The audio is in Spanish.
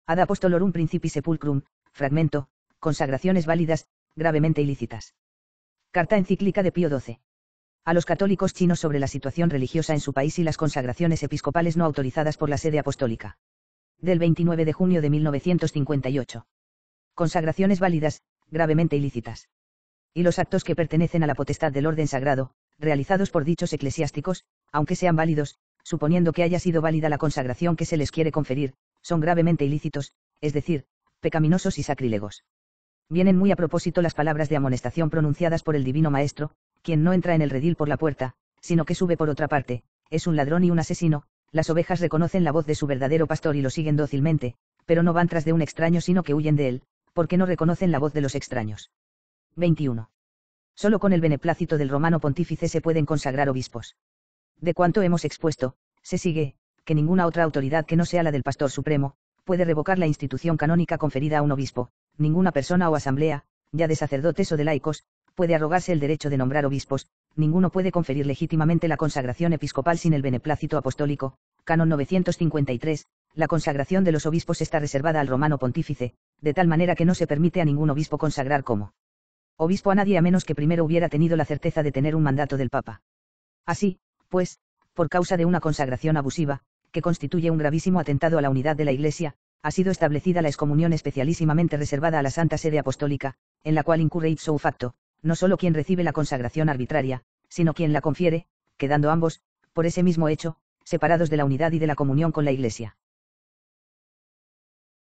Ad Apostolorum Principi Sepulcrum, fragmento, consagraciones válidas, gravemente ilícitas. Carta encíclica de Pío XII. A los católicos chinos sobre la situación religiosa en su país y las consagraciones episcopales no autorizadas por la sede apostólica. Del 29 de junio de 1958. Consagraciones válidas, gravemente ilícitas. Y los actos que pertenecen a la potestad del orden sagrado, realizados por dichos eclesiásticos, aunque sean válidos, suponiendo que haya sido válida la consagración que se les quiere conferir, son gravemente ilícitos, es decir, pecaminosos y sacrílegos. Vienen muy a propósito las palabras de amonestación pronunciadas por el Divino Maestro: quien no entra en el redil por la puerta, sino que sube por otra parte, es un ladrón y un asesino. Las ovejas reconocen la voz de su verdadero pastor y lo siguen dócilmente, pero no van tras de un extraño sino que huyen de él, porque no reconocen la voz de los extraños. 21. Solo con el beneplácito del romano pontífice se pueden consagrar obispos. De cuanto hemos expuesto, se sigue, que ninguna otra autoridad que no sea la del pastor supremo, puede revocar la institución canónica conferida a un obispo. Ninguna persona o asamblea, ya de sacerdotes o de laicos, puede arrogarse el derecho de nombrar obispos. Ninguno puede conferir legítimamente la consagración episcopal sin el beneplácito apostólico. Canon 953, la consagración de los obispos está reservada al romano pontífice, de tal manera que no se permite a ningún obispo consagrar como obispo a nadie a menos que primero hubiera tenido la certeza de tener un mandato del Papa. Así, pues, por causa de una consagración abusiva, que constituye un gravísimo atentado a la unidad de la Iglesia, ha sido establecida la excomunión especialísimamente reservada a la Santa Sede Apostólica, en la cual incurre ipso facto, no solo quien recibe la consagración arbitraria, sino quien la confiere, quedando ambos, por ese mismo hecho, separados de la unidad y de la comunión con la Iglesia.